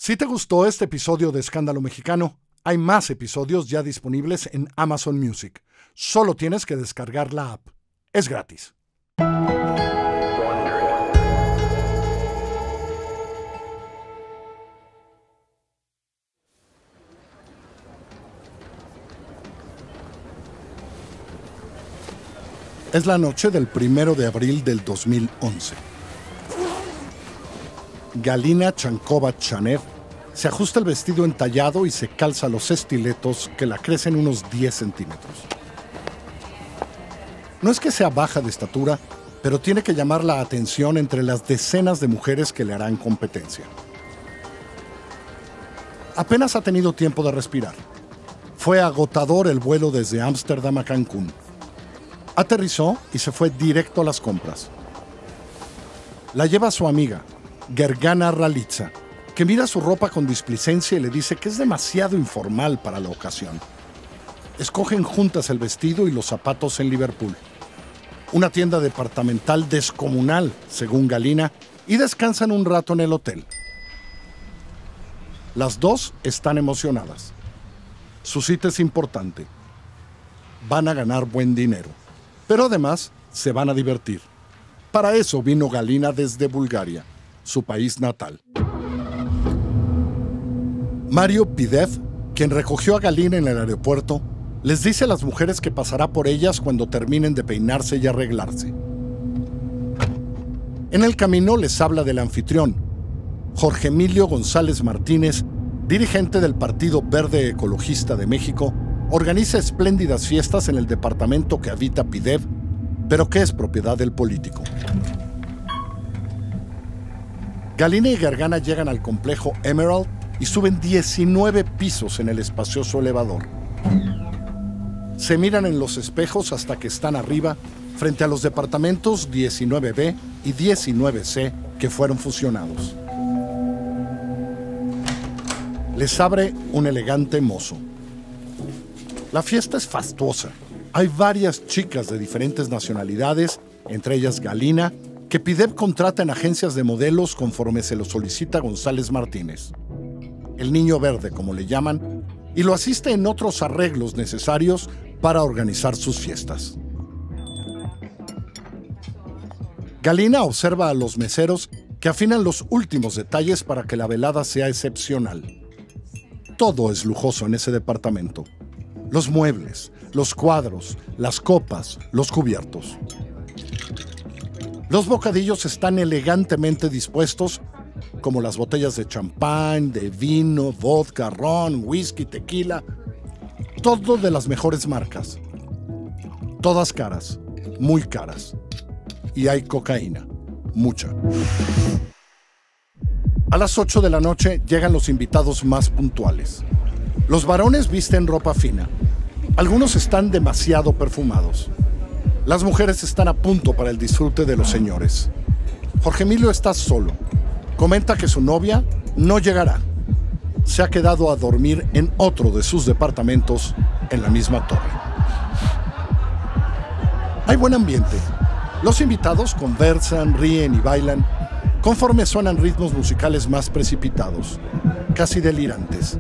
Si te gustó este episodio de Escándalo Mexicano, hay más episodios ya disponibles en Amazon Music. Solo tienes que descargar la app. Es gratis. Es la noche del 1 de abril del 2011. Galina Chankova-Chanev se ajusta el vestido entallado y se calza los estiletos que la crecen unos 10 centímetros. No es que sea baja de estatura, pero tiene que llamar la atención entre las decenas de mujeres que le harán competencia. Apenas ha tenido tiempo de respirar. Fue agotador el vuelo desde Ámsterdam a Cancún. Aterrizó y se fue directo a las compras. La lleva su amiga, Gergana Ralitza, que mira su ropa con displicencia y le dice que es demasiado informal para la ocasión. Escogen juntas el vestido y los zapatos en Liverpool, una tienda departamental descomunal, según Galina, y descansan un rato en el hotel. Las dos están emocionadas. Su cita es importante. Van a ganar buen dinero. Pero además se van a divertir. Para eso vino Galina desde Bulgaria, su país natal. Mario Pidev, quien recogió a Galina en el aeropuerto, les dice a las mujeres que pasará por ellas cuando terminen de peinarse y arreglarse. En el camino les habla del anfitrión, Jorge Emilio González Martínez, dirigente del Partido Verde Ecologista de México. Organiza espléndidas fiestas en el departamento que habita Pidev, pero que es propiedad del político. Galina y Gergana llegan al complejo Emerald y suben 19 pisos en el espacioso elevador. Se miran en los espejos hasta que están arriba, frente a los departamentos 19B y 19C que fueron fusionados. Les abre un elegante mozo. La fiesta es fastuosa. Hay varias chicas de diferentes nacionalidades, entre ellas Galina, que Pidev contrata en agencias de modelos conforme se lo solicita González Martínez, el niño verde, como le llaman, y lo asiste en otros arreglos necesarios para organizar sus fiestas. Galina observa a los meseros que afinan los últimos detalles para que la velada sea excepcional. Todo es lujoso en ese departamento. Los muebles, los cuadros, las copas, los cubiertos. Los bocadillos están elegantemente dispuestos, como las botellas de champán, de vino, vodka, ron, whisky, tequila. Todo de las mejores marcas. Todas caras, muy caras. Y hay cocaína, mucha. A las 8 de la noche llegan los invitados más puntuales. Los varones visten ropa fina. Algunos están demasiado perfumados. Las mujeres están a punto para el disfrute de los señores. Jorge Emilio está solo. Comenta que su novia no llegará. Se ha quedado a dormir en otro de sus departamentos en la misma torre. Hay buen ambiente. Los invitados conversan, ríen y bailan conforme suenan ritmos musicales más precipitados, casi delirantes.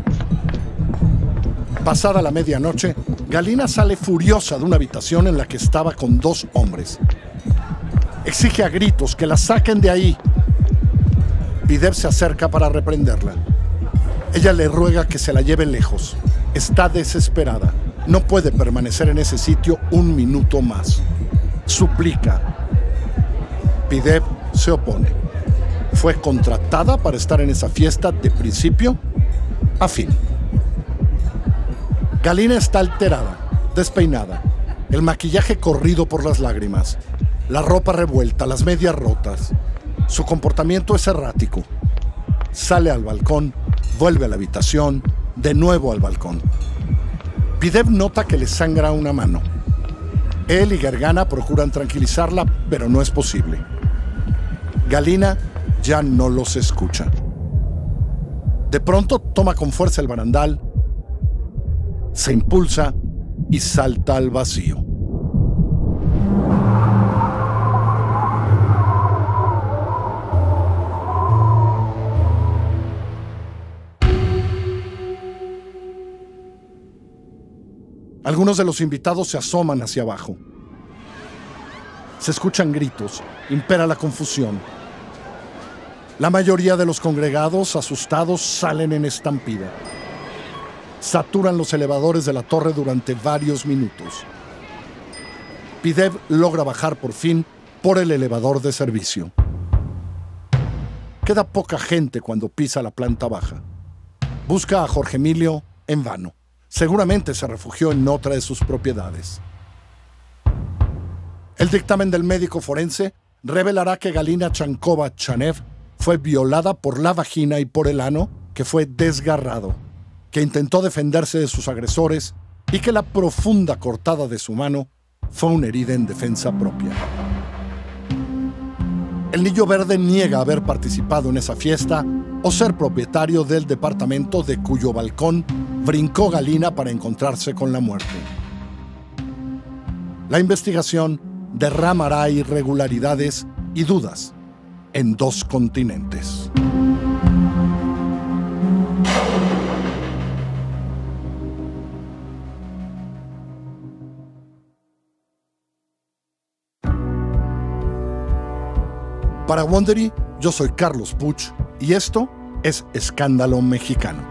Pasada la medianoche, Galina sale furiosa de una habitación en la que estaba con 2 hombres. Exige a gritos que la saquen de ahí. Pidev se acerca para reprenderla. Ella le ruega que se la lleve lejos. Está desesperada. No puede permanecer en ese sitio un minuto más. Suplica. Pidev se opone. Fue contratada para estar en esa fiesta de principio a fin. Galina está alterada, despeinada, el maquillaje corrido por las lágrimas, la ropa revuelta, las medias rotas. Su comportamiento es errático. Sale al balcón, vuelve a la habitación, de nuevo al balcón. Pidev nota que le sangra una mano. Él y Gergana procuran tranquilizarla, pero no es posible. Galina ya no los escucha. De pronto toma con fuerza el barandal, se impulsa y salta al vacío. Algunos de los invitados se asoman hacia abajo. Se escuchan gritos, impera la confusión. La mayoría de los congregados, asustados, salen en estampida. Saturan los elevadores de la torre durante varios minutos. Pidev logra bajar por fin por el elevador de servicio. Queda poca gente cuando pisa la planta baja. Busca a Jorge Emilio en vano. Seguramente se refugió en otra de sus propiedades. El dictamen del médico forense revelará que Galina Chankova Chanev fue violada por la vagina y por el ano, que fue desgarrado, que intentó defenderse de sus agresores y que la profunda cortada de su mano fue una herida en defensa propia. El Niño Verde niega haber participado en esa fiesta o ser propietario del departamento de cuyo balcón brincó Galina para encontrarse con la muerte. La investigación derramará irregularidades y dudas en 2 continentes. Para Wondery, yo soy Carlos Puch y esto es Escándalo Mexicano.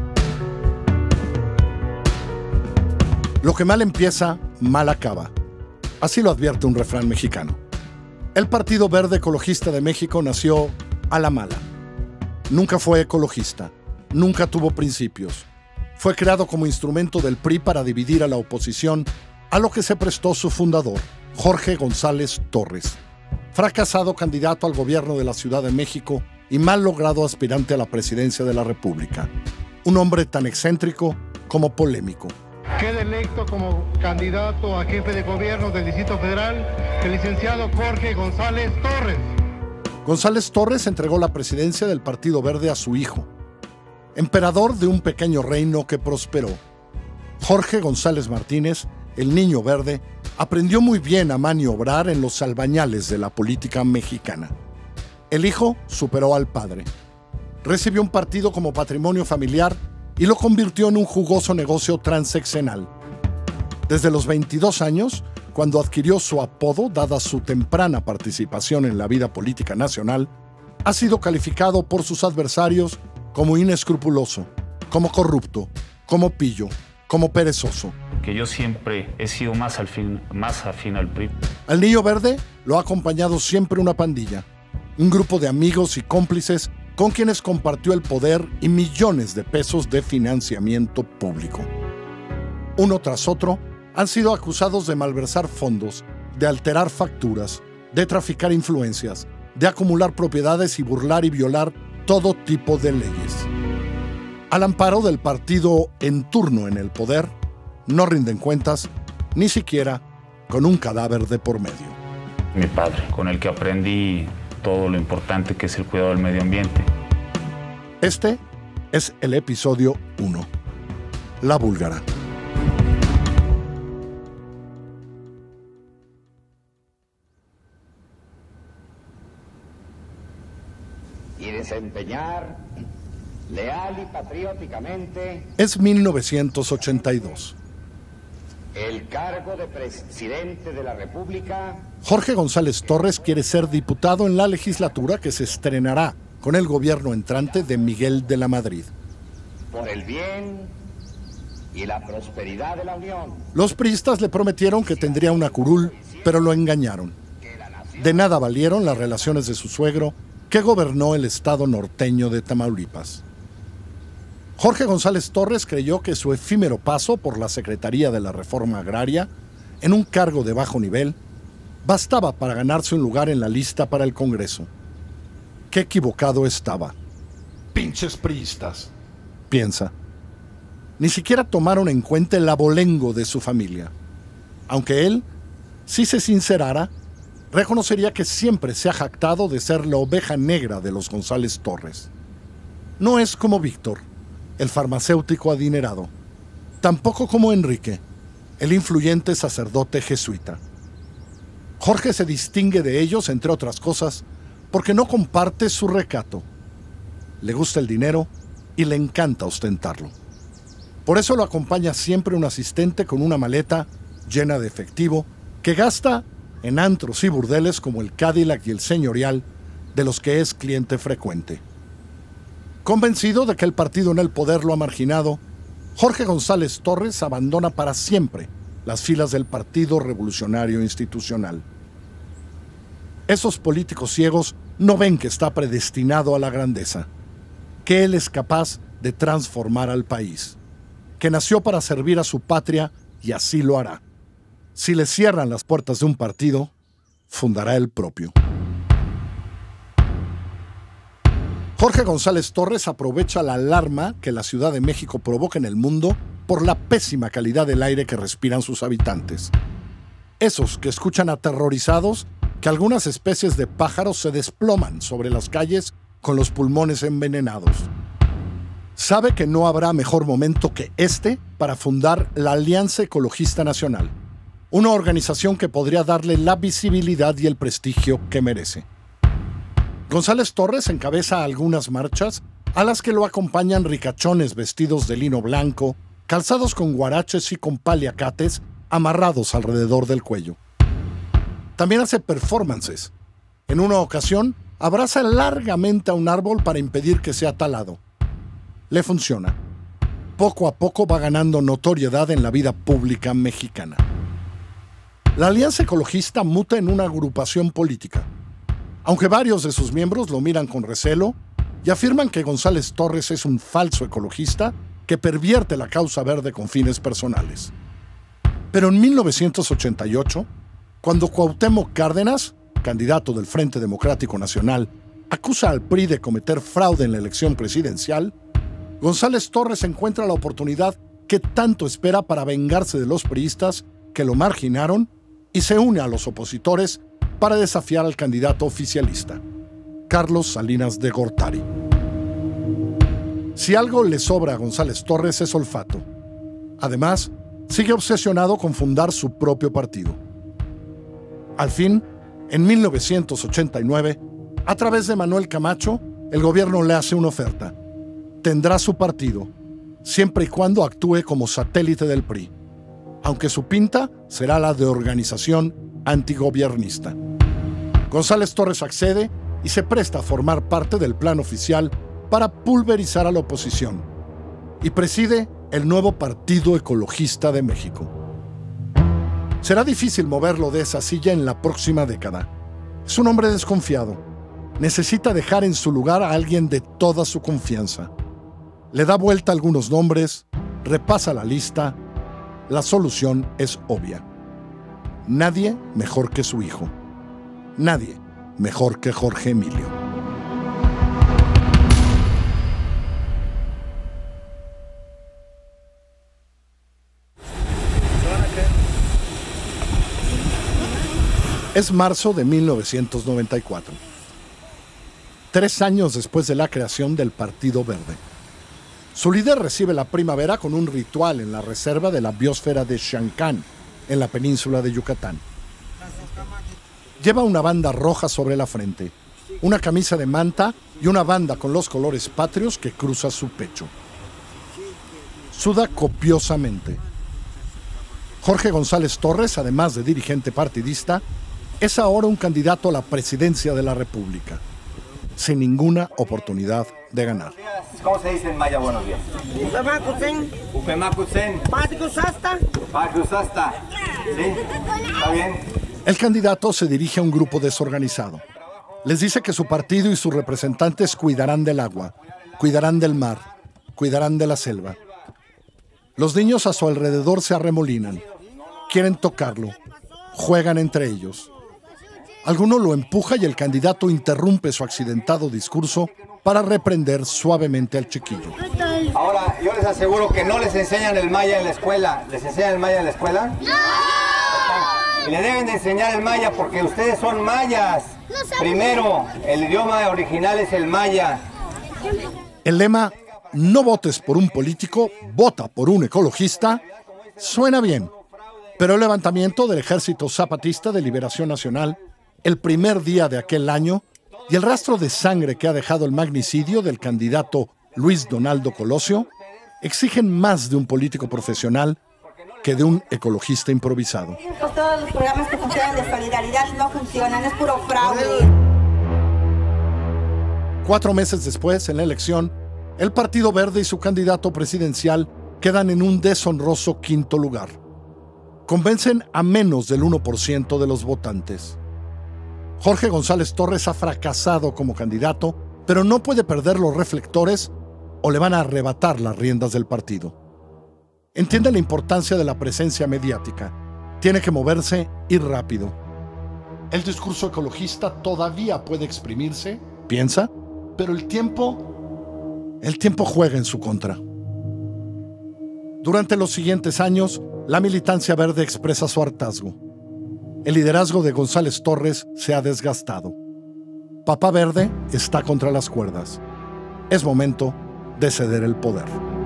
Lo que mal empieza, mal acaba. Así lo advierte un refrán mexicano. El Partido Verde Ecologista de México nació a la mala. Nunca fue ecologista, nunca tuvo principios. Fue creado como instrumento del PRI para dividir a la oposición, a lo que se prestó su fundador, Jorge González Torres, fracasado candidato al gobierno de la Ciudad de México y mal logrado aspirante a la presidencia de la República. Un hombre tan excéntrico como polémico. Queda electo como candidato a jefe de gobierno del Distrito Federal el licenciado Jorge González Torres. González Torres entregó la presidencia del Partido Verde a su hijo, emperador de un pequeño reino que prosperó. Jorge González Martínez, el Niño Verde, aprendió muy bien a maniobrar en los albañales de la política mexicana. El hijo superó al padre. Recibió un partido como patrimonio familiar y lo convirtió en un jugoso negocio transeccional. Desde los 22 años, cuando adquirió su apodo, dada su temprana participación en la vida política nacional, ha sido calificado por sus adversarios como inescrupuloso, como corrupto, como pillo, como perezoso. Que yo siempre he sido más afín al PRI. Al Niño Verde lo ha acompañado siempre una pandilla, un grupo de amigos y cómplices con quienes compartió el poder y millones de pesos de financiamiento público. Uno tras otro han sido acusados de malversar fondos, de alterar facturas, de traficar influencias, de acumular propiedades y burlar y violar todo tipo de leyes. Al amparo del partido en turno en el poder, no rinden cuentas, ni siquiera con un cadáver de por medio. Mi padre, con el que aprendí todo lo importante que es el cuidado del medio ambiente. Este es el episodio 1, La Búlgara. Y desempeñar leal y patrióticamente Es 1982. el cargo de presidente de la República. Jorge González Torres quiere ser diputado en la legislatura que se estrenará con el gobierno entrante de Miguel de la Madrid. Por el bien y la prosperidad de la Unión. Los priistas le prometieron que tendría una curul, pero lo engañaron. De nada valieron las relaciones de su suegro, que gobernó el estado norteño de Tamaulipas. Jorge González Torres creyó que su efímero paso por la Secretaría de la Reforma Agraria, en un cargo de bajo nivel, bastaba para ganarse un lugar en la lista para el Congreso. Qué equivocado estaba. Pinches priistas, Piensa. Ni siquiera tomaron en cuenta el abolengo de su familia. Aunque él, si se sincerara, reconocería que siempre se ha jactado de ser la oveja negra de los González Torres. No es como Víctor, el farmacéutico adinerado. Tampoco como Enrique, el influyente sacerdote jesuita. Jorge se distingue de ellos, entre otras cosas, porque no comparte su recato. Le gusta el dinero y le encanta ostentarlo. Por eso lo acompaña siempre un asistente con una maleta llena de efectivo que gasta en antros y burdeles como el Cadillac y el Señorial, de los que es cliente frecuente. Convencido de que el partido en el poder lo ha marginado, Jorge González Torres abandona para siempre las filas del Partido Revolucionario Institucional. Esos políticos ciegos no ven que está predestinado a la grandeza, que él es capaz de transformar al país, que nació para servir a su patria y así lo hará. Si le cierran las puertas de un partido, fundará el propio. Jorge González Torres aprovecha la alarma que la Ciudad de México provoca en el mundo por la pésima calidad del aire que respiran sus habitantes. Esos que escuchan aterrorizados que algunas especies de pájaros se desploman sobre las calles con los pulmones envenenados. Sabe que no habrá mejor momento que este para fundar la Alianza Ecologista Nacional, una organización que podría darle la visibilidad y el prestigio que merece. González Torres encabeza algunas marchas a las que lo acompañan ricachones vestidos de lino blanco, calzados con guaraches y con paliacates amarrados alrededor del cuello. También hace performances. En una ocasión, abraza largamente a un árbol para impedir que sea talado. Le funciona. Poco a poco va ganando notoriedad en la vida pública mexicana. La Alianza Ecologista muta en una agrupación política, aunque varios de sus miembros lo miran con recelo y afirman que González Torres es un falso ecologista que pervierte la causa verde con fines personales. Pero en 1988, cuando Cuauhtémoc Cárdenas, candidato del Frente Democrático Nacional, acusa al PRI de cometer fraude en la elección presidencial, González Torres encuentra la oportunidad que tanto espera para vengarse de los priistas que lo marginaron y se une a los opositores para desafiar al candidato oficialista, Carlos Salinas de Gortari. Si algo le sobra a González Torres es olfato. Además, sigue obsesionado con fundar su propio partido. Al fin, en 1989, a través de Manuel Camacho, el gobierno le hace una oferta. Tendrá su partido, siempre y cuando actúe como satélite del PRI, aunque su pinta será la de organización antigobiernista. González Torres accede y se presta a formar parte del plan oficial para pulverizar a la oposición y preside el nuevo Partido Ecologista de México. Será difícil moverlo de esa silla en la próxima década. Es un hombre desconfiado. Necesita dejar en su lugar a alguien de toda su confianza. Le da vuelta a algunos nombres, repasa la lista. La solución es obvia. Nadie mejor que su hijo. Nadie mejor que Jorge Emilio. Es marzo de 1994. 3 años después de la creación del Partido Verde. Su líder recibe la primavera con un ritual en la reserva de la biosfera de Xancán, en la península de Yucatán. Lleva una banda roja sobre la frente, una camisa de manta y una banda con los colores patrios que cruza su pecho. Suda copiosamente. Jorge González Torres, además de dirigente partidista, es ahora un candidato a la presidencia de la República, sin ninguna oportunidad de ganar. ¿Cómo se dice en maya buenos días? Upemakusen. Upemakusen. Patkusasta. Patkusasta. ¿Sí? ¿Está bien? El candidato se dirige a un grupo desorganizado. Les dice que su partido y sus representantes cuidarán del agua, cuidarán del mar, cuidarán de la selva. Los niños a su alrededor se arremolinan, quieren tocarlo, juegan entre ellos. Alguno lo empuja y el candidato interrumpe su accidentado discurso para reprender suavemente al chiquillo. Ahora, yo les aseguro que no les enseñan el maya en la escuela. ¿Les enseñan el maya en la escuela? ¡No! Y le deben de enseñar el maya porque ustedes son mayas. Primero, el idioma original es el maya. El lema, no votes por un político, vota por un ecologista, suena bien. Pero el levantamiento del Ejército Zapatista de Liberación Nacional, el primer día de aquel año, y el rastro de sangre que ha dejado el magnicidio del candidato Luis Donaldo Colosio, exigen más de un político profesional que de un ecologista improvisado. Pues todos los programas que funcionan de solidaridad no funcionan, es puro fraude. 4 meses después, en la elección, el Partido Verde y su candidato presidencial quedan en un deshonroso 5º lugar. Convencen a menos del 1% de los votantes. Jorge González Torres ha fracasado como candidato, pero no puede perder los reflectores o le van a arrebatar las riendas del partido. Entiende la importancia de la presencia mediática. Tiene que moverse y rápido. El discurso ecologista todavía puede exprimirse, piensa, pero el tiempo juega en su contra. Durante los siguientes años, la militancia verde expresa su hartazgo. El liderazgo de González Torres se ha desgastado. Papá Verde está contra las cuerdas. Es momento de ceder el poder.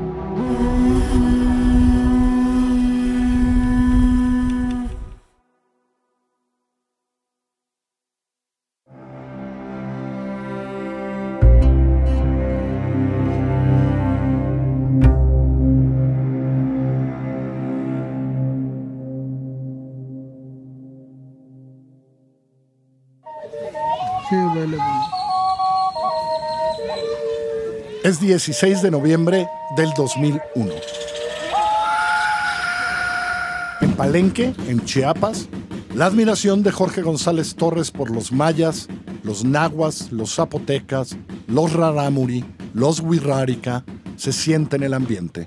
Es 16 de noviembre del 2001. En Palenque, en Chiapas, la admiración de Jorge González Torres por los mayas, los nahuas, los zapotecas, los rarámuri, los wixárika, se siente en el ambiente.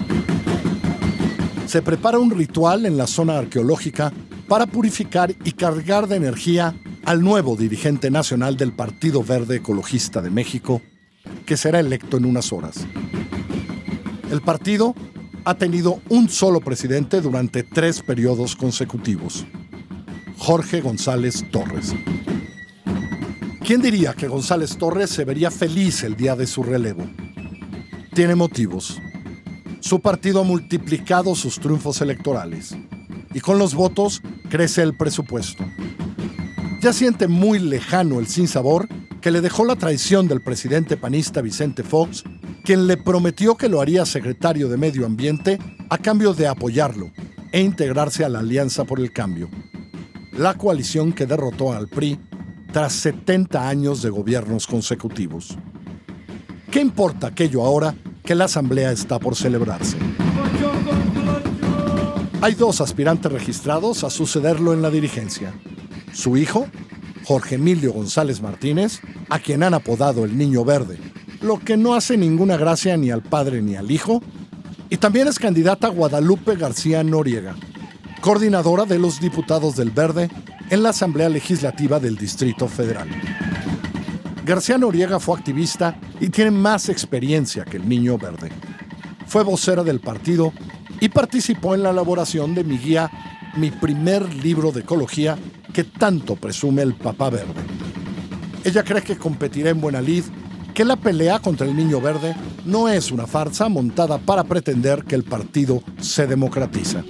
Se prepara un ritual en la zona arqueológica para purificar y cargar de energía al nuevo dirigente nacional del Partido Verde Ecologista de México, que será electo en unas horas. El partido ha tenido un solo presidente durante 3 periodos consecutivos: Jorge González Torres. ¿Quién diría que González Torres se vería feliz el día de su relevo? Tiene motivos. Su partido ha multiplicado sus triunfos electorales y con los votos crece el presupuesto. Ya siente muy lejano el sinsabor que le dejó la traición del presidente panista Vicente Fox, quien le prometió que lo haría secretario de Medio Ambiente a cambio de apoyarlo e integrarse a la Alianza por el Cambio, la coalición que derrotó al PRI tras 70 años de gobiernos consecutivos. ¿Qué importa aquello ahora que la asamblea está por celebrarse? Hay 2 aspirantes registrados a sucederlo en la dirigencia: su hijo, Jorge Emilio González Martínez, a quien han apodado el Niño Verde, lo que no hace ninguna gracia ni al padre ni al hijo, y también es candidata Guadalupe García Noriega, coordinadora de los diputados del Verde en la Asamblea Legislativa del Distrito Federal. García Noriega fue activista y tiene más experiencia que el Niño Verde. Fue vocera del partido y participó en la elaboración de mi guía Mi primer libro de ecología, que tanto presume el Papá Verde. Ella cree que competirá en buena lid, que la pelea contra el Niño Verde no es una farsa montada para pretender que el partido se democratiza.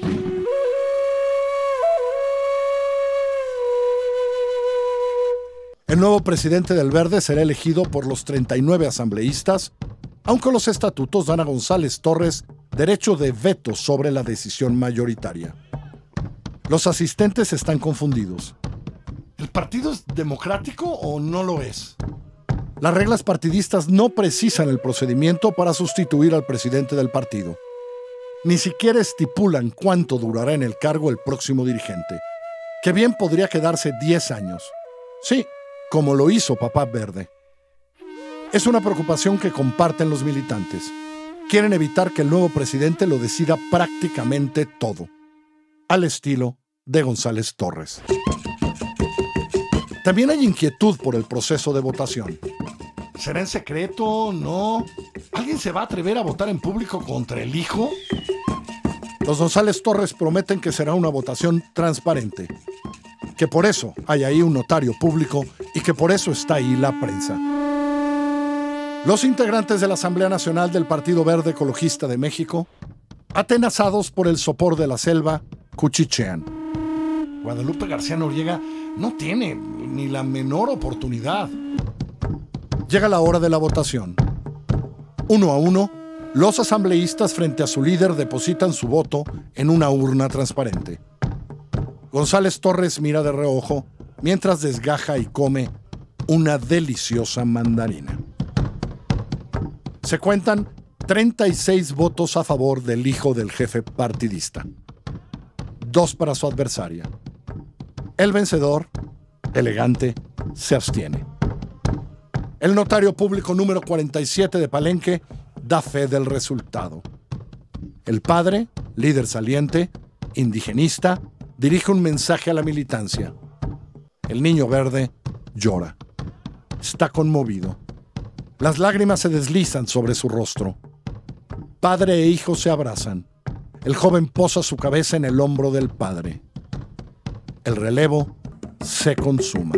El nuevo presidente del Verde será elegido por los 39 asambleístas, aunque los estatutos dan a González Torres derecho de veto sobre la decisión mayoritaria. Los asistentes están confundidos. ¿El partido es democrático o no lo es? Las reglas partidistas no precisan el procedimiento para sustituir al presidente del partido. Ni siquiera estipulan cuánto durará en el cargo el próximo dirigente, que bien podría quedarse 10 años. Sí, como lo hizo Papá Verde. Es una preocupación que comparten los militantes. Quieren evitar que el nuevo presidente lo decida prácticamente todo, al estilo de González Torres. También hay inquietud por el proceso de votación. ¿Será en secreto? ¿No? ¿Alguien se va a atrever a votar en público contra el hijo? Los González Torres prometen que será una votación transparente, que por eso hay ahí un notario público y que por eso está ahí la prensa. Los integrantes de la Asamblea Nacional del Partido Verde Ecologista de México, atenazados por el sopor de la selva, cuchichean. Guadalupe García Noriega no tiene ni la menor oportunidad. Llega la hora de la votación. 1 a 1, Los asambleístas frente a su líder depositan su voto en una urna transparente. González Torres mira de reojo mientras desgaja y come una deliciosa mandarina. Se cuentan 36 votos a favor del hijo del jefe partidista. 2 para su adversaria. El vencedor, elegante, se abstiene. El notario público número 47 de Palenque da fe del resultado. El padre, líder saliente, indigenista, dirige un mensaje a la militancia. El niño verde llora. Está conmovido. Las lágrimas se deslizan sobre su rostro. Padre e hijo se abrazan. El joven posa su cabeza en el hombro del padre. El relevo se consuma.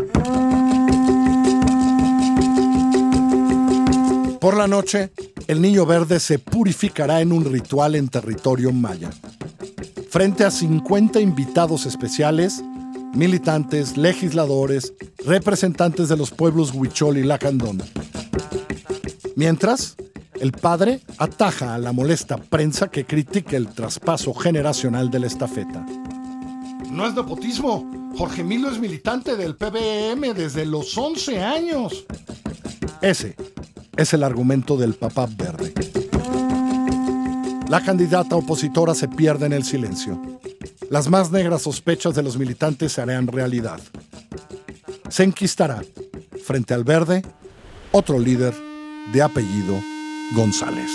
Por la noche, el niño verde se purificará en un ritual en territorio maya. Frente a 50 invitados especiales, militantes, legisladores, representantes de los pueblos Huichol y Lacandón. Mientras, el padre ataja a la molesta prensa que critica el traspaso generacional de la estafeta. No es nepotismo. Jorge Emilio es militante del PBM desde los 11 años. Ese es el argumento del papá verde. La candidata opositora se pierde en el silencio. Las más negras sospechas de los militantes se harán realidad. Se enquistará, frente al verde, otro líder de apellido González.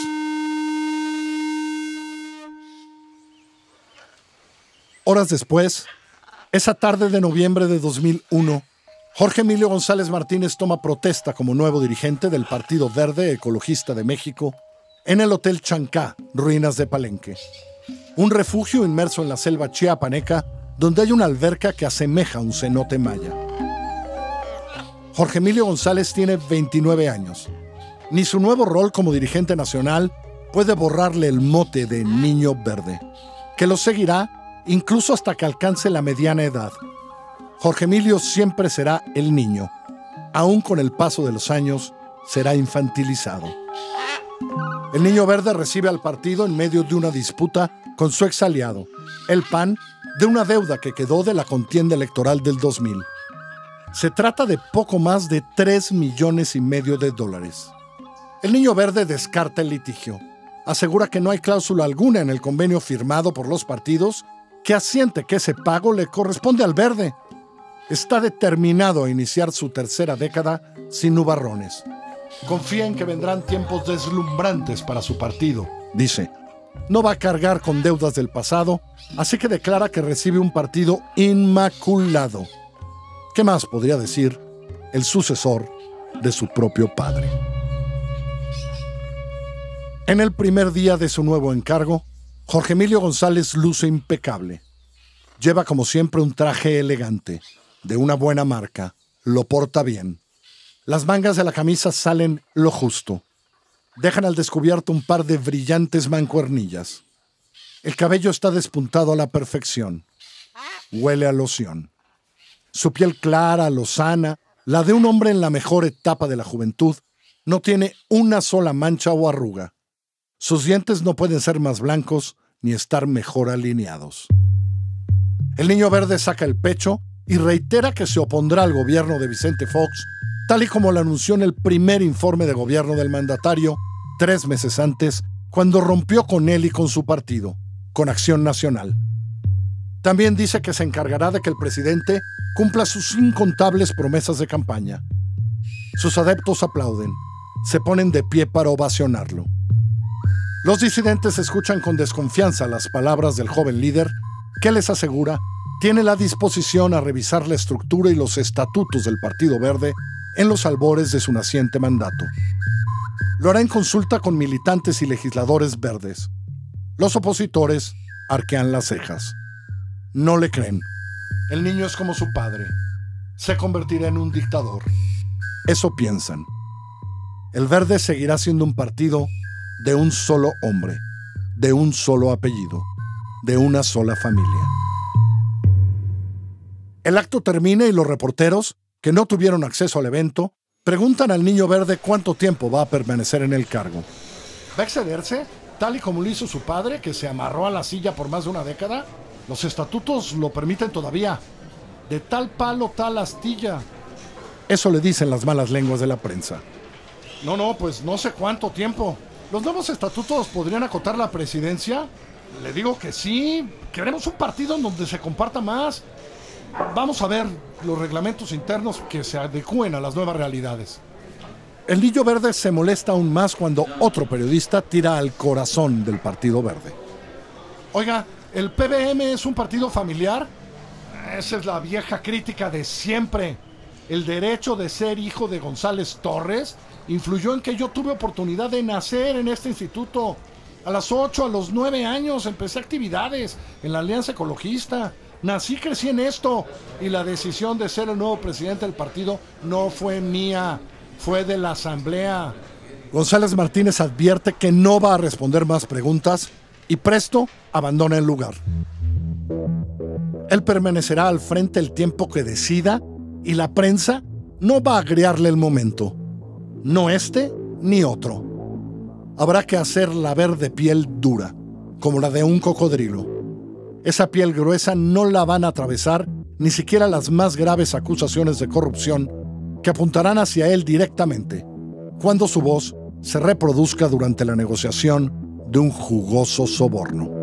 Horas después, esa tarde de noviembre de 2001, Jorge Emilio González Martínez toma protesta como nuevo dirigente del Partido Verde Ecologista de México en el Hotel Chancá, ruinas de Palenque. Un refugio inmerso en la selva chiapaneca donde hay una alberca que asemeja a un cenote maya. Jorge Emilio González tiene 29 años. Ni su nuevo rol como dirigente nacional puede borrarle el mote de Niño Verde, que lo seguirá incluso hasta que alcance la mediana edad. Jorge Emilio siempre será el niño. Aún con el paso de los años, será infantilizado. El Niño Verde recibe al partido en medio de una disputa con su exaliado, el PAN, de una deuda que quedó de la contienda electoral del 2000. Se trata de poco más de $3,5 millones de dólares. El Niño Verde descarta el litigio. Asegura que no hay cláusula alguna en el convenio firmado por los partidos que asiente que ese pago le corresponde al Verde. Está determinado a iniciar su tercera década sin nubarrones. Confía en que vendrán tiempos deslumbrantes para su partido. Dice, no va a cargar con deudas del pasado, así que declara que recibe un partido inmaculado. ¿Qué más podría decir el sucesor de su propio padre? En el primer día de su nuevo encargo, Jorge Emilio González luce impecable. Lleva como siempre un traje elegante, de una buena marca, lo porta bien. Las mangas de la camisa salen lo justo. Dejan al descubierto un par de brillantes mancuernillas. El cabello está despuntado a la perfección. Huele a loción. Su piel clara, lozana, la de un hombre en la mejor etapa de la juventud, no tiene una sola mancha o arruga. Sus dientes no pueden ser más blancos ni estar mejor alineados. El Niño Verde saca el pecho y reitera que se opondrá al gobierno de Vicente Fox, tal y como lo anunció en el primer informe de gobierno del mandatario 3 meses antes, cuando rompió con él y con su partido, con Acción Nacional. También dice que se encargará de que el presidente cumpla sus incontables promesas de campaña. Sus adeptos aplauden, se ponen de pie para ovacionarlo. Los disidentes escuchan con desconfianza las palabras del joven líder, que les asegura tiene la disposición a revisar la estructura y los estatutos del Partido Verde en los albores de su naciente mandato. Lo hará en consulta con militantes y legisladores verdes. Los opositores arquean las cejas. No le creen. El niño es como su padre. Se convertirá en un dictador. Eso piensan. El Verde seguirá siendo un partido de un solo hombre, de un solo apellido, de una sola familia. El acto termina y los reporteros, que no tuvieron acceso al evento, preguntan al Niño Verde cuánto tiempo va a permanecer en el cargo. ¿Va a excederse? Tal y como lo hizo su padre, que se amarró a la silla por más de una década. Los estatutos lo permiten todavía. De tal palo, tal astilla. Eso le dicen las malas lenguas de la prensa. No, pues no sé cuánto tiempo. ¿Los nuevos estatutos podrían acotar la presidencia? Le digo que sí. Queremos un partido en donde se comparta más. Vamos a ver los reglamentos internos que se adecúen a las nuevas realidades. El Niño Verde se molesta aún más cuando otro periodista tira al corazón del Partido Verde. Oiga, ¿el PBM es un partido familiar? Esa es la vieja crítica de siempre. El derecho de ser hijo de González Torres influyó en que yo tuve oportunidad de nacer en este instituto. A los 8, a los 9 años empecé actividades en la Alianza Ecologista. Nací, crecí en esto. Y la decisión de ser el nuevo presidente del partido no fue mía, fue de la asamblea. González Martínez advierte que no va a responder más preguntas y presto abandona el lugar. Él permanecerá al frente el tiempo que decida y la prensa no va a agriarle el momento. No este ni otro. Habrá que hacerla ver de piel dura, como la de un cocodrilo. Esa piel gruesa no la van a atravesar ni siquiera las más graves acusaciones de corrupción que apuntarán hacia él directamente, cuando su voz se reproduzca durante la negociación de un jugoso soborno.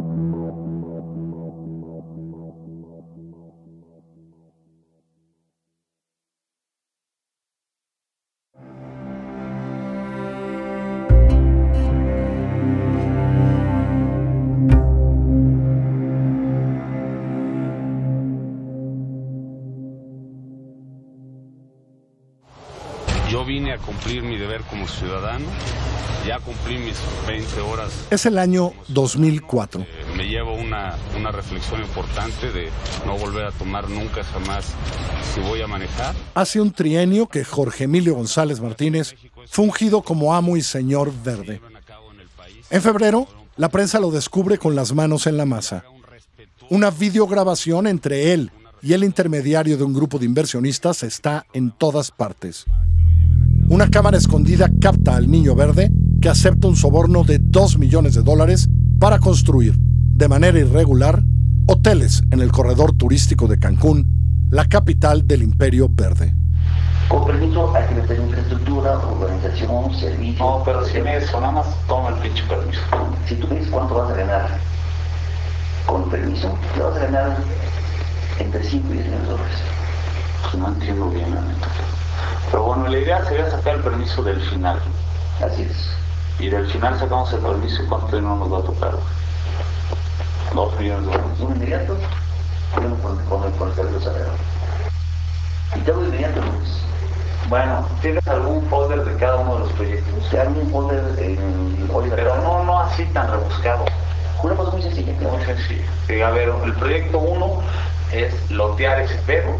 Yo vine a cumplir mi deber como ciudadano, ya cumplí mis 20 horas. Es el año 2004. Me llevo una reflexión importante de no volver a tomar nunca jamás si voy a manejar. Hace un trienio que Jorge Emilio González Martínez fue ungido como amo y señor verde. En febrero, la prensa lo descubre con las manos en la masa. Una videograbación entre él y el intermediario de un grupo de inversionistas está en todas partes. Una cámara escondida capta al Niño Verde, que acepta un soborno de $2 millones para construir, de manera irregular, hoteles en el corredor turístico de Cancún, la capital del Imperio Verde. Con permiso, hay que meter infraestructura, organización, servicios... No, pero si me eso, nada más toma el pinche permiso. Si tú ves cuánto vas a ganar con permiso, te vas a ganar entre 5 y 10 millones de dólares. Pues no entiendo bien, la neta. Pero bueno, la idea sería sacar el permiso del final. Así es. Y del final sacamos el permiso y cuánto no nos va a tocar. 2 millones de dólares. Un inmediato, con el permiso sagrado. Y te hago inmediato, Luis. Bueno, ¿tienes algún folder de cada uno de los proyectos? Te hago un folder en Oliver. Pero no así tan rebuscado. Una cosa muy sencilla. Muy sencilla. Sí, a ver, el proyecto 1 es lotear ese pedo.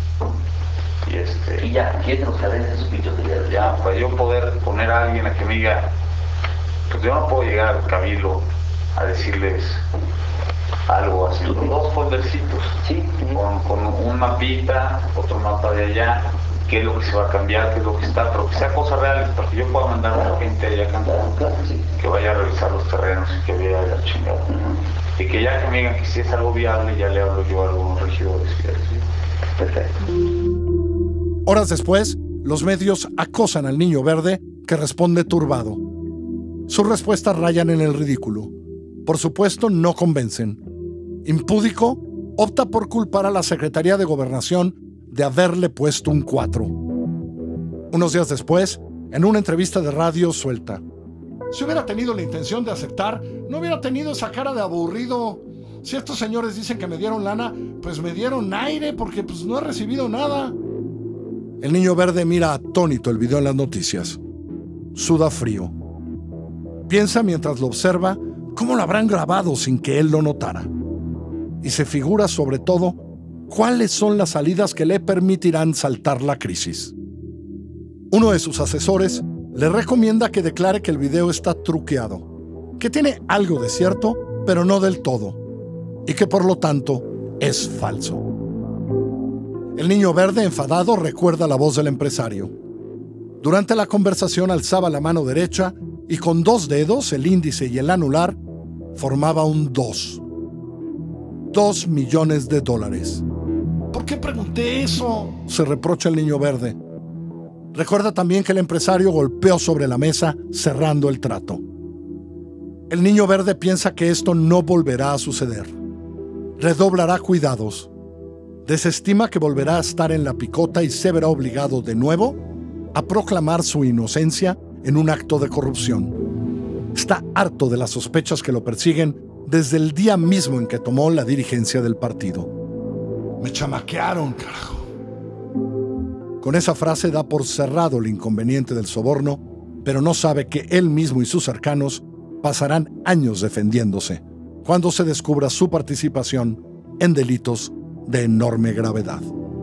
Y ya, ¿quién nos cadenas esos pinchos de ya, para yo poder poner a alguien a que me diga, pues yo no puedo llegar al cabildo a decirles algo así, los 2 foldercitos, sí, con un mapita, otro mapa de allá, qué es lo que se va a cambiar, qué es lo que está, pero que sea cosas reales, para que yo pueda mandar a la gente allá a cantar, que vaya a revisar los terrenos y que vea la chingada. Y que ya que me digan que si es algo viable, ya le hablo yo a algunos regidores. Perfecto. Horas después, los medios acosan al Niño Verde, que responde turbado. Sus respuestas rayan en el ridículo. Por supuesto, no convencen. Impúdico, opta por culpar a la Secretaría de Gobernación de haberle puesto un 4. Unos días después, en una entrevista de radio, suelta: si hubiera tenido la intención de aceptar, no hubiera tenido esa cara de aburrido. Si estos señores dicen que me dieron lana, pues me dieron aire, porque pues no he recibido nada. El Niño Verde mira atónito el video en las noticias. Suda frío. Piensa mientras lo observa cómo lo habrán grabado sin que él lo notara. Y se figura sobre todo cuáles son las salidas que le permitirán saltar la crisis. Uno de sus asesores le recomienda que declare que el video está truqueado, que tiene algo de cierto, pero no del todo, y que por lo tanto es falso. El Niño Verde, enfadado, recuerda la voz del empresario. Durante la conversación alzaba la mano derecha y con 2 dedos, el índice y el anular, formaba un 2. $2 millones. ¿Por qué pregunté eso? Se reprocha el Niño Verde. Recuerda también que el empresario golpeó sobre la mesa, cerrando el trato. El Niño Verde piensa que esto no volverá a suceder. Redoblará cuidados. Desestima que volverá a estar en la picota y se verá obligado de nuevo a proclamar su inocencia en un acto de corrupción. Está harto de las sospechas que lo persiguen desde el día mismo en que tomó la dirigencia del partido. Me chamaquearon, carajo. Con esa frase da por cerrado el inconveniente del soborno, pero no sabe que él mismo y sus cercanos pasarán años defendiéndose cuando se descubra su participación en delitos de enorme gravedad.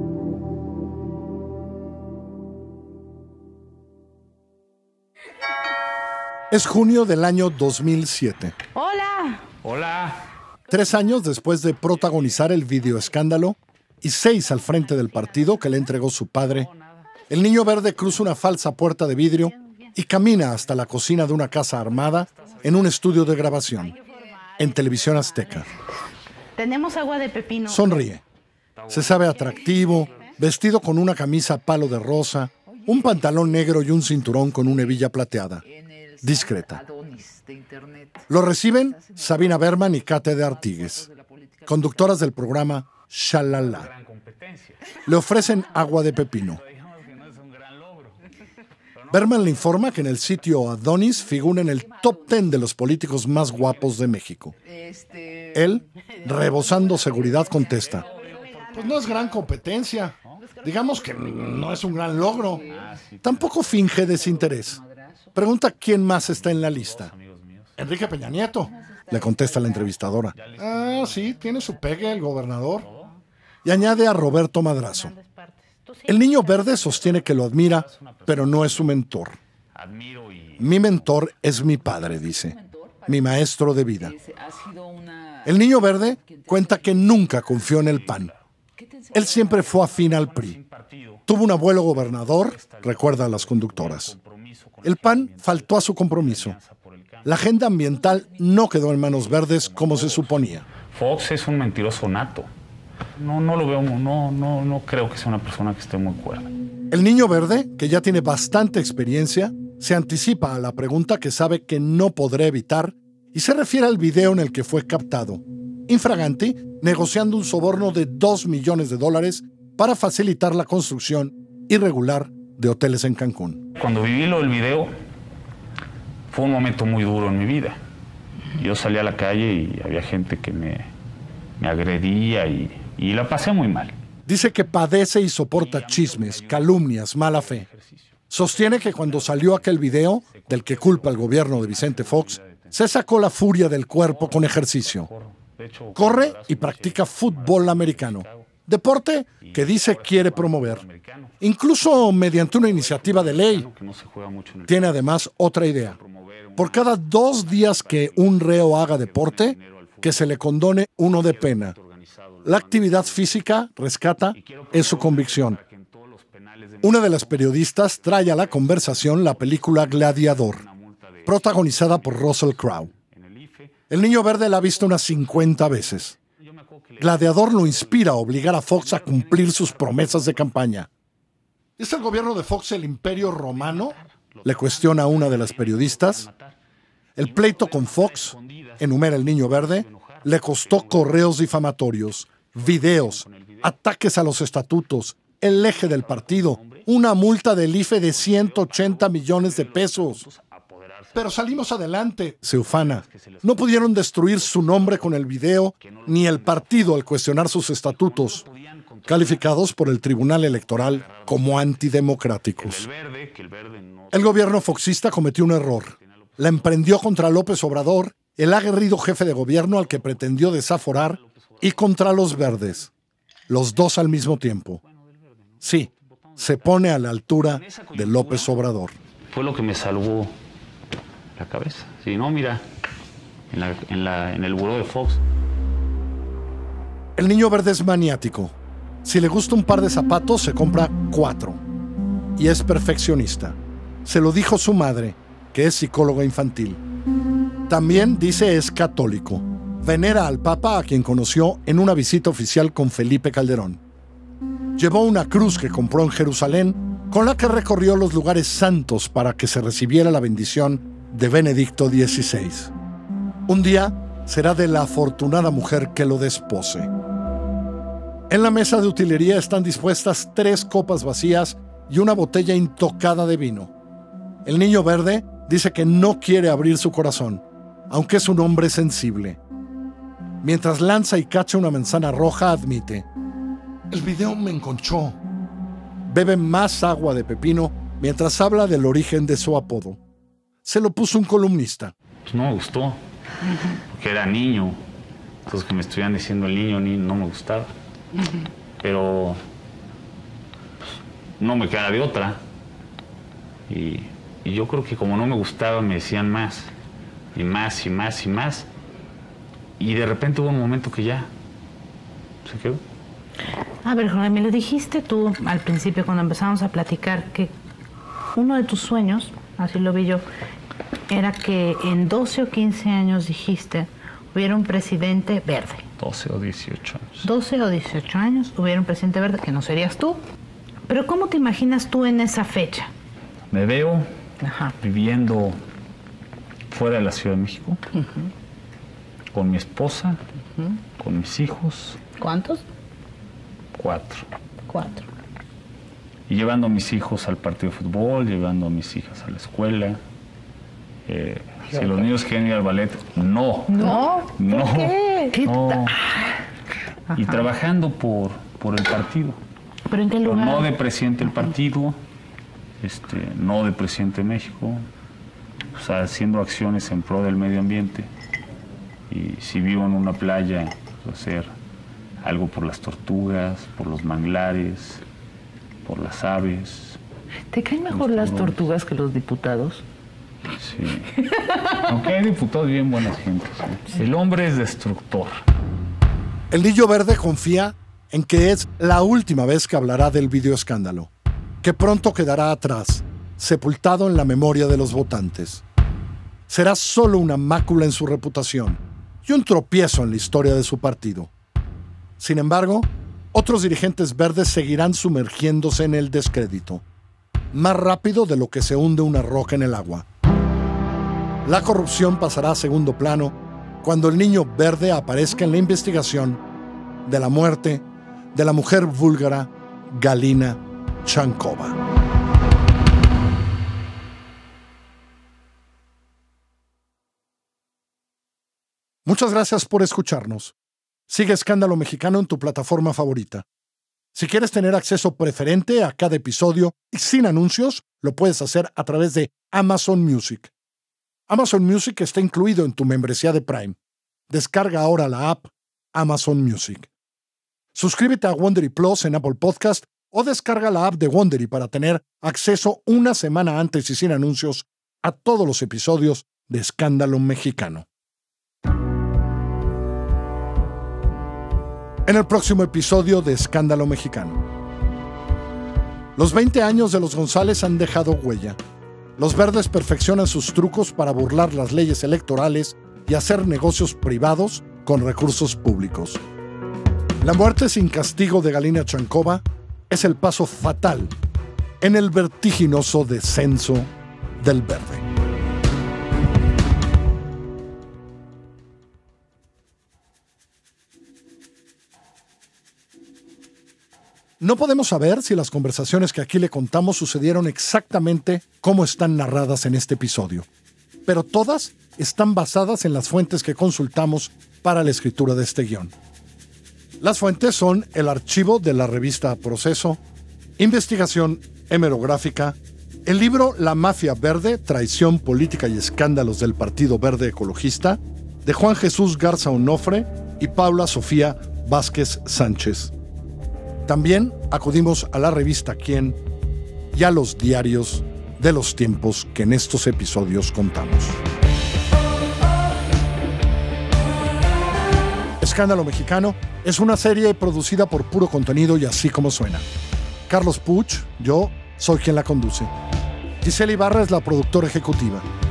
Es junio del año 2007. ¡Hola! Hola. 3 años después de protagonizar el videoescándalo y 6 al frente del partido que le entregó su padre, el Niño Verde cruza una falsa puerta de vidrio y camina hasta la cocina de una casa armada en un estudio de grabación, en Televisión Azteca. Tenemos agua de pepino. Sonríe. Se sabe atractivo, vestido con una camisa palo de rosa, un pantalón negro y un cinturón con una hebilla plateada. Discreta. Lo reciben Sabina Berman y Kate de Artigues, conductoras del programa Shalala. Le ofrecen agua de pepino. Berman le informa que en el sitio Adonis figura en el top 10 de los políticos más guapos de México. Él, rebosando seguridad, contesta: Pues no es gran competencia. Digamos que no es un gran logro. Tampoco finge desinterés. Pregunta quién más está en la lista. Enrique Peña Nieto. Le contesta la entrevistadora. Ah, sí, tiene su pegue el gobernador. Y añade a Roberto Madrazo. El Niño Verde sostiene que lo admira, pero no es su mentor. Mi mentor es mi padre, dice. Mi maestro de vida. El Niño Verde cuenta que nunca confió en el PAN. Él siempre fue afín al PRI. Tuvo un abuelo gobernador, recuerda a las conductoras. El PAN faltó a su compromiso. La agenda ambiental no quedó en manos verdes como se suponía. Fox es un mentiroso nato. No lo veo, no creo que sea una persona que esté muy cuerda. El Niño Verde, que ya tiene bastante experiencia, se anticipa a la pregunta que sabe que no podrá evitar y se refiere al video en el que fue captado, infraganti, negociando un soborno de $2 millones para facilitar la construcción irregular de hoteles en Cancún. Cuando viví el video, fue un momento muy duro en mi vida. Yo salí a la calle y había gente que me agredía y la pasé muy mal. Dice que padece y soporta chismes, calumnias, mala fe. Sostiene que cuando salió aquel video, del que culpa el gobierno de Vicente Fox, se sacó la furia del cuerpo con ejercicio. Corre y practica fútbol americano, deporte que dice quiere promover, incluso mediante una iniciativa de ley. Tiene además otra idea. Por cada 2 días que un reo haga deporte, que se le condone 1 de pena. La actividad física, rescata, es su convicción. Una de las periodistas trae a la conversación la película Gladiador, protagonizada por Russell Crowe. El Niño Verde la ha visto unas 50 veces. Gladiador lo inspira a obligar a Fox a cumplir sus promesas de campaña. ¿Es el gobierno de Fox el Imperio Romano? Le cuestiona una de las periodistas. El pleito con Fox, enumera el Niño Verde, le costó correos difamatorios, videos, ataques a los estatutos, el eje del partido, una multa del IFE de $180 millones. Pero salimos adelante. Se ufana. No pudieron destruir su nombre con el video, ni el partido al cuestionar sus estatutos, calificados por el Tribunal Electoral como antidemocráticos. El gobierno foxista cometió un error. La emprendió contra López Obrador, el aguerrido jefe de gobierno al que pretendió desaforar, y contra los verdes. Los dos al mismo tiempo. Sí, se pone a la altura de López Obrador. Fue lo que me salvó la cabeza. Si no, mira, en el buró de Fox. El Niño Verde es maniático. Si le gusta un par de zapatos, se compra 4. Y es perfeccionista. Se lo dijo su madre, que es psicóloga infantil. También dice es católico. Venera al Papa, a quien conoció en una visita oficial con Felipe Calderón. Llevó una cruz que compró en Jerusalén, con la que recorrió los lugares santos para que se recibiera la bendición de Benedicto XVI. Un día será de la afortunada mujer que lo despose. En la mesa de utilería están dispuestas 3 copas vacías y una botella intocada de vino. El niño verde dice que no quiere abrir su corazón, aunque es un hombre sensible. Mientras lanza y cacha una manzana roja, admite: el video me enconchó. Bebe más agua de pepino mientras habla del origen de su apodo. Se lo puso un columnista. Pues no me gustó, porque era niño. Entonces que me estuvieran diciendo el niño no me gustaba. Pero pues, no me queda de otra. Y yo creo que como no me gustaba, me decían más. Y más, y más, y más. Y de repente hubo un momento que ya se quedó. A ver, Jorge, me lo dijiste tú al principio cuando empezamos a platicar que uno de tus sueños, así lo vi yo, era que en 12 o 15 años, dijiste, hubiera un presidente verde. 12 o 18 años. 12 o 18 años hubiera un presidente verde, que no serías tú. Pero ¿cómo te imaginas tú en esa fecha? Me veo viviendo fuera de la Ciudad de México, con mi esposa, con mis hijos. ¿Cuántos? 4. 4. Y llevando a mis hijos al partido de fútbol, llevando a mis hijas a la escuela. Si los niños quieren ir al ballet, no. ¿No? No. ¿Por qué? No. Y trabajando por el partido. ¿Pero en qué lugar? No de presidente del partido, no de presidente de México. O sea, haciendo acciones en pro del medio ambiente. Y si vivo en una playa, pues hacer algo por las tortugas, por los manglares, por las aves. ¿Te caen mejor las tortugas que los diputados? Sí. Aunque hay diputados bien buenas gentes. El hombre es destructor. El niño verde confía en que es la última vez que hablará del videoescándalo, que pronto quedará atrás, sepultado en la memoria de los votantes. Será solo una mácula en su reputación y un tropiezo en la historia de su partido. Sin embargo, otros dirigentes verdes seguirán sumergiéndose en el descrédito, más rápido de lo que se hunde una roca en el agua. La corrupción pasará a segundo plano cuando el niño verde aparezca en la investigación de la muerte de la mujer búlgara Galina Chankova. Muchas gracias por escucharnos. Sigue Escándalo Mexicano en tu plataforma favorita. Si quieres tener acceso preferente a cada episodio y sin anuncios, lo puedes hacer a través de Amazon Music. Amazon Music está incluido en tu membresía de Prime. Descarga ahora la app Amazon Music. Suscríbete a Wondery Plus en Apple Podcast o descarga la app de Wondery para tener acceso una semana antes y sin anuncios a todos los episodios de Escándalo Mexicano. En el próximo episodio de Escándalo Mexicano. Los 20 años de los González han dejado huella. Los verdes perfeccionan sus trucos para burlar las leyes electorales y hacer negocios privados con recursos públicos. La muerte sin castigo de Galina Chankova es el paso fatal en el vertiginoso descenso del verde. No podemos saber si las conversaciones que aquí le contamos sucedieron exactamente como están narradas en este episodio, pero todas están basadas en las fuentes que consultamos para la escritura de este guión. Las fuentes son el archivo de la revista Proceso, investigación hemerográfica, el libro La Mafia Verde, Traición Política y Escándalos del Partido Verde Ecologista, de Juan Jesús Garza Onofre y Paula Sofía Vázquez Sánchez. También acudimos a la revista Quién y a los diarios de los tiempos que en estos episodios contamos. Escándalo Mexicano es una serie producida por Puro Contenido y Así Como Suena. Carlos Puch, yo, soy quien la conduce. Giselle Ibarra es la productora ejecutiva.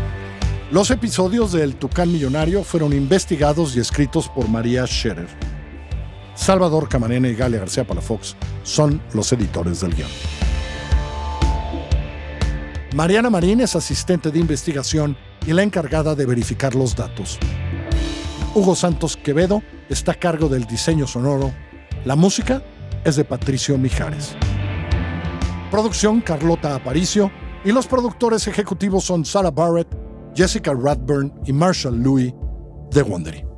Los episodios de El Tucán Millonario fueron investigados y escritos por María Scherer. Salvador Camarena y Galia García Palafox son los editores del guión. Mariana Marín es asistente de investigación y la encargada de verificar los datos. Hugo Santos Quevedo está a cargo del diseño sonoro. La música es de Patricio Mijares. Producción Carlota Aparicio y los productores ejecutivos son Sarah Barrett, Jessica Radburn y Marshall Louis de Wondery.